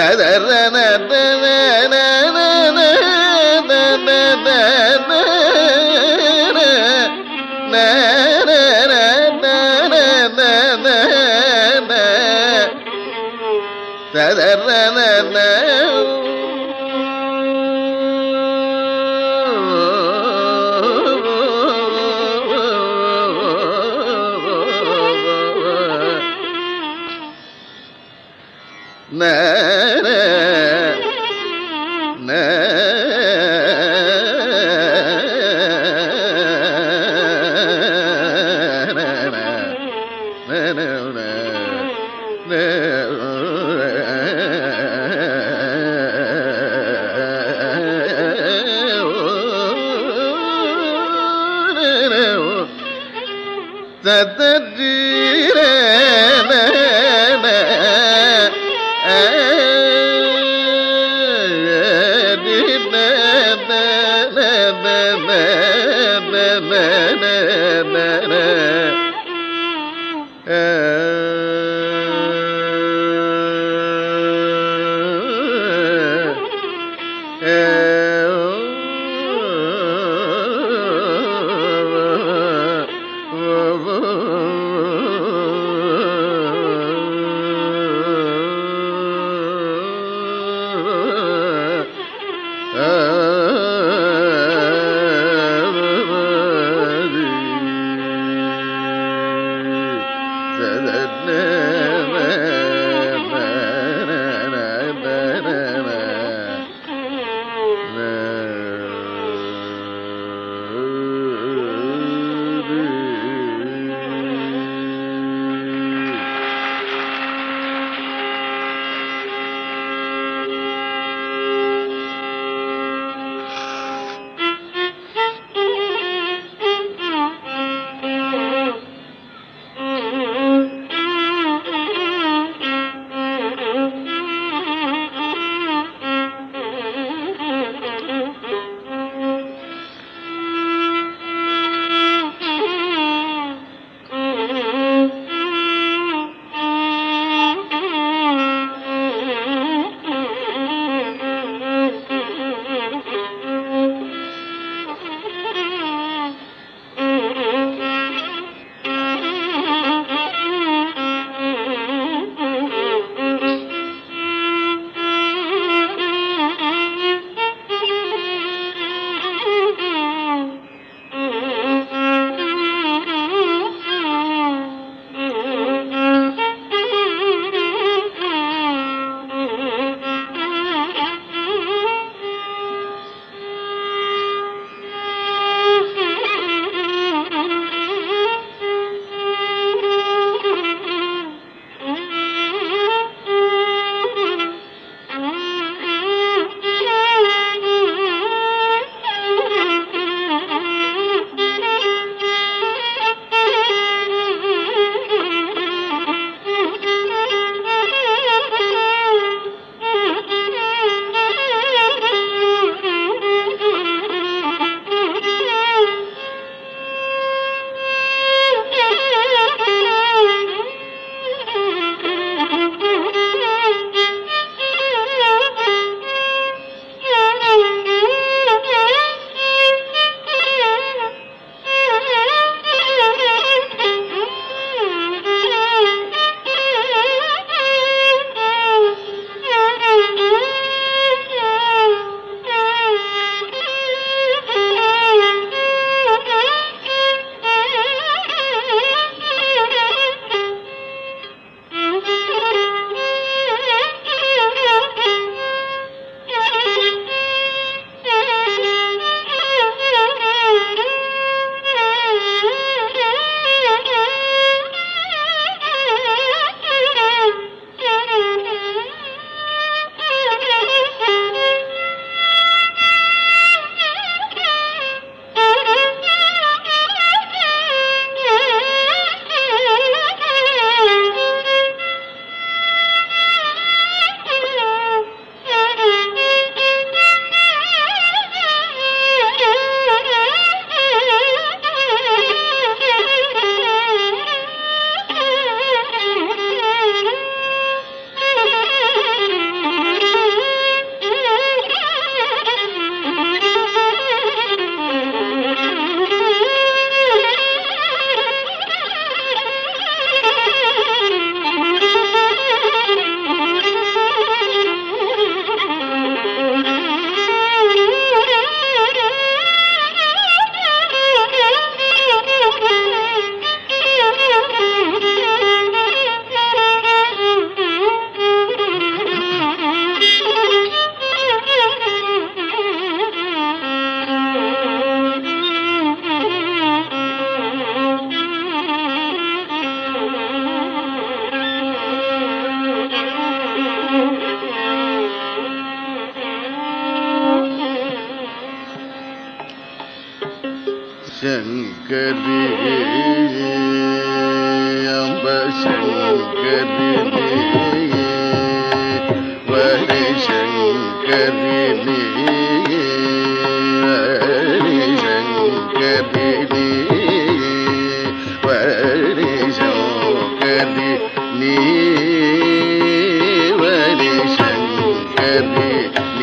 da Shankari అంబ శంకరి వరి శంకరి హరి శంకరి వరి శంకరి వరి శంకరి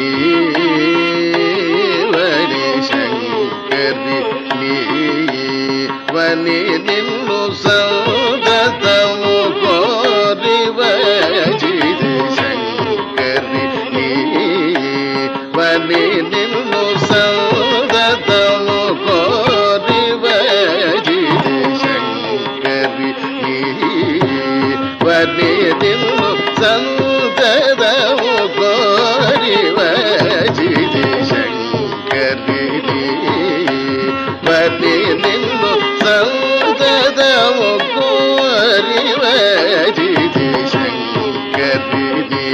వరి శంకరి వని నిన్ను సౌదతము కోరి వజిది శంకరి వని నిన్ను సౌదతము కోరి వజిది శంకరి వని నిన్ను సౌదతము కోరి వజిది శంకరి వని నిన్ను సౌదతము కోరి వజిది శంకరి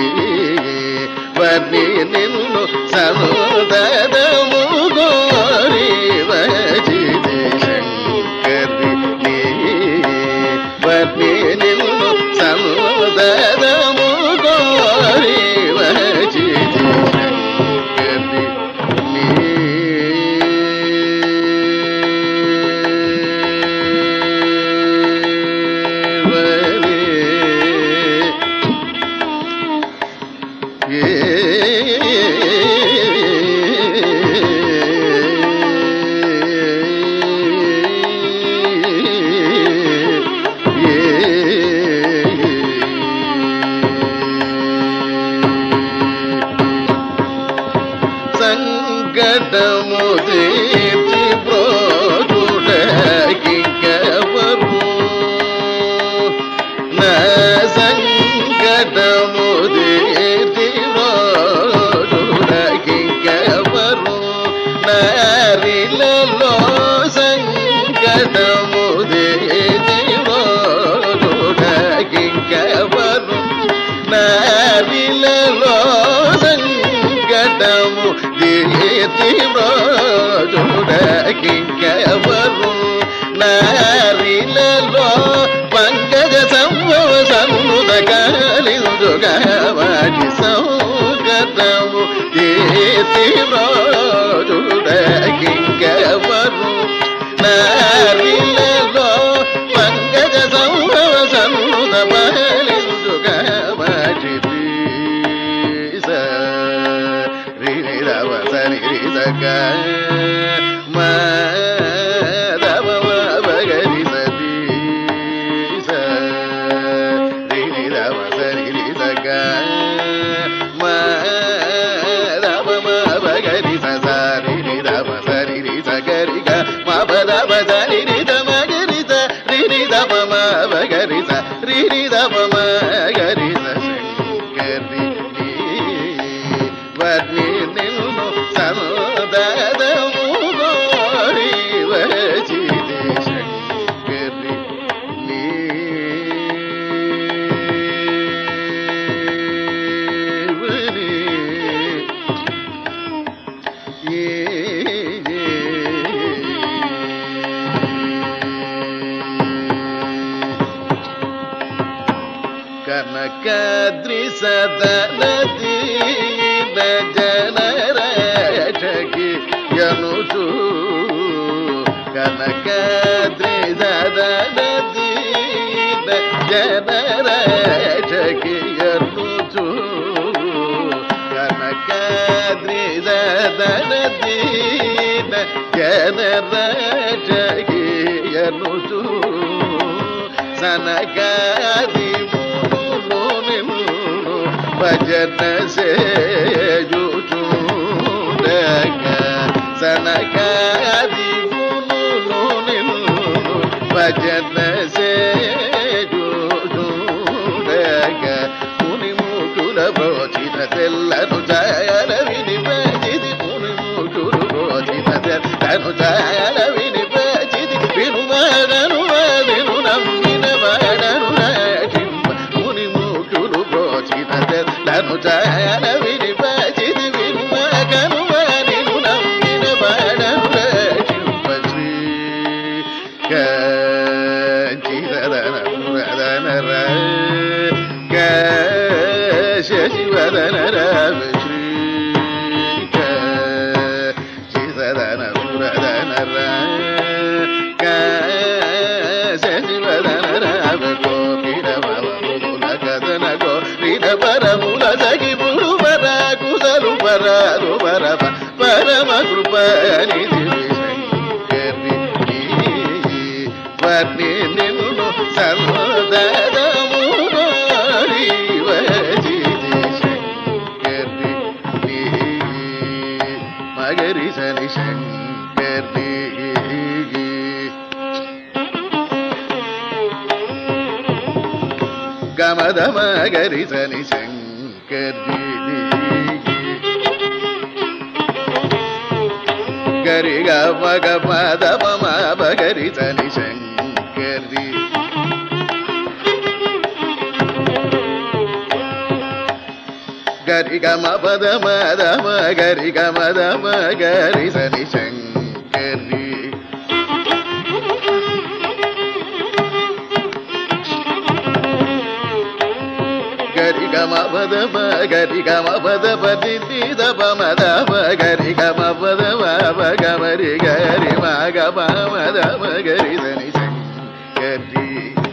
వని నిన్ను సౌదతము కోరి వజిది శంకరి వని నిన్ను సౌదతము కోరి వజిది శంకరి సంకటము తీర్చి బ్రోచుడకింకెవరు నా సంకటము తీర్చి బ్రోచుడకింకెవరు నారిలలో సంకటము తీర్చి బ్రోచుడకింకెవరు నారిలలో సంకటము చూడకింకెవరు నారిలలో పంకజ సంభవ సన్నుద కాలిందుగా వాటి సంకటము చూడకింకెవరు నారిలలో పంకజ సంభవ సన్నుద బాలిందుగా వాటి వని నిన్ను సౌదతము కోరి వజిది శంకరి కనకాద్రి సదనది జనరటకి యనుచు కనకాద్రి సదనది జనరటకి యనుచు కనకాద్రి సదనది జనరటకి యనుచు సనకాది భజన సేయుచుండగ సనకాది గుణులు నిన్ను భజన సేయుచుండగ మునిముకుల భోచిన తెల్లను జయల విని భజిది మునిముకులు భోచిన తెల్లను జయల విని భజిది వినుమగను విను నమ్మిన వాడను నటింప మునిముకులు భోచిన తెల్లను జయల విని భజిది వినుమగను నిన్ను నమ్మిన వాడను నటింప శ్రీ கஞ்சிதன புரதனர கசிவதனர ஸ்ரீ கஞ்சிதன புரதனர கசிவதனர கோபிரமல கதன கோரித பரமுல சகி புருவர குசலு பரது பரம பரம கிருபநிதி வர்ணி நின்னு சர்வதமுரி வஜிதி சங்கரி மகரி சனி சங்கரி கமத மகரி சனி சங்கரி கரி கம கமத மம பகரி சனி சங்கரி கரி கம பத மத மகரி கமத மகரி சனி சங்கரி கரி கம பத மகரி கம பத பதி தப மத மகரி கம பத மப கமரி கரி மக மத மகரி சனி சங்கரி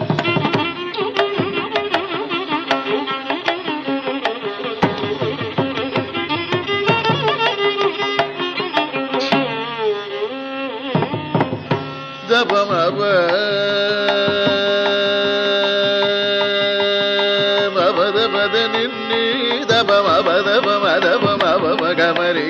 தப மப கமரி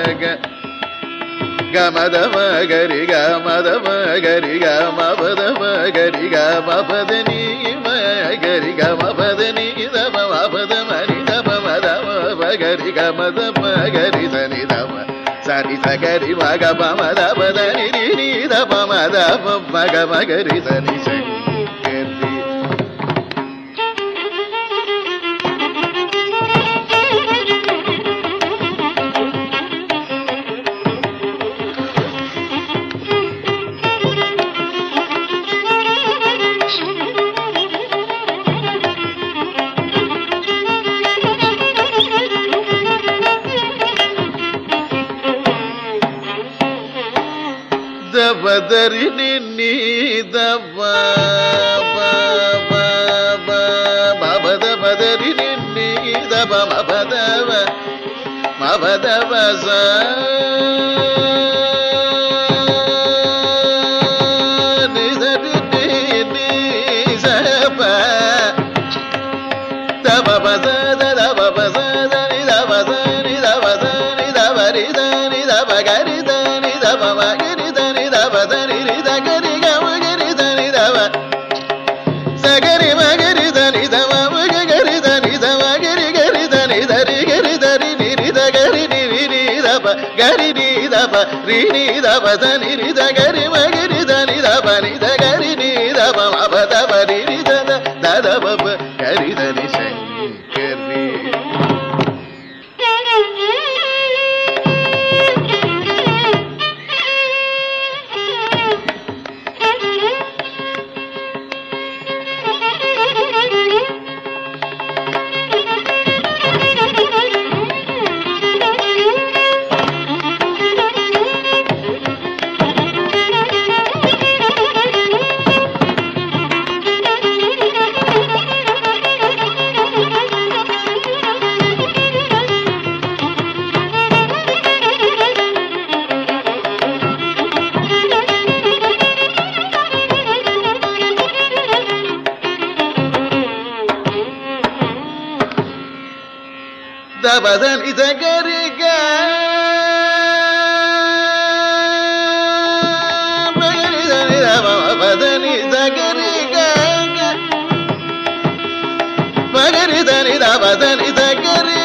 கமத மகரி கமத மகரி கமபத மகரி கமபதனி மகரி கமபதனி தப மபத மரி தப மத மகரி கமத மகரி சனி தப சரி சகரி மக பமத பதனி ரி தப மத மக மகரி சனி சங்கரி பதரி நின்னி தப மபத பதரி நின்னி தப மபதவ மபதவ ச நிசரி நின்னி சப தப பசத தப பசத நிதப சனி தப சனி தப ரிதனி தப கரிதனி தப மகரி சகரி கமகரி தனி தவ சகரி மகரி தனி தவ மகரி தனி தவ கரி கரி தனி தரி கரி தரி நிரி தகரி நிரி நீ தப கரி நீ தப ரி நீ தப தனி ரி தகரி மகரி தனி தப நி தகரி நீ தப மப தப ரி ரி தத ததப கரி தனி சங்கரி தபதனி சகரி மகரி தனி தப மபதனி சகரி மகரி தனி தபதனி சகரி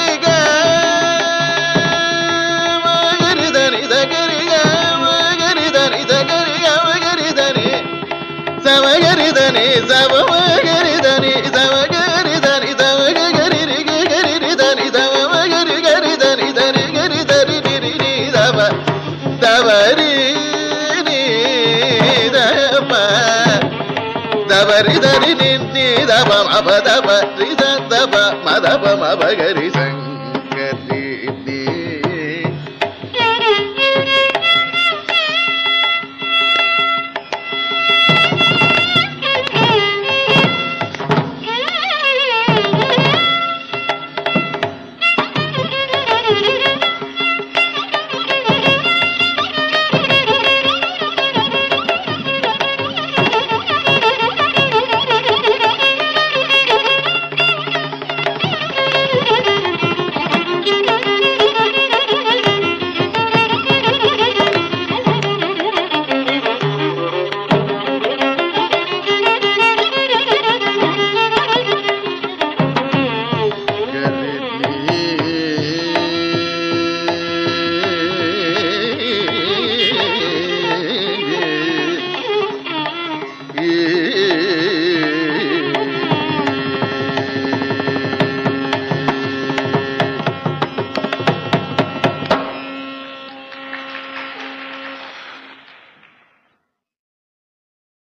மகரி தனி சகரி மகரி தனி சகரி மகரி தனி சமகரி தனி சம மகரி தனி சமகரி தனி சமகரி ரி தனி சம மகரி கரி தனி தனி கரி தரி நிரி நீ தப தவரி நீ தப దబరిదరి నిన్ని దబ మబదబ రిద దబ మదబ మబగరి సంగరి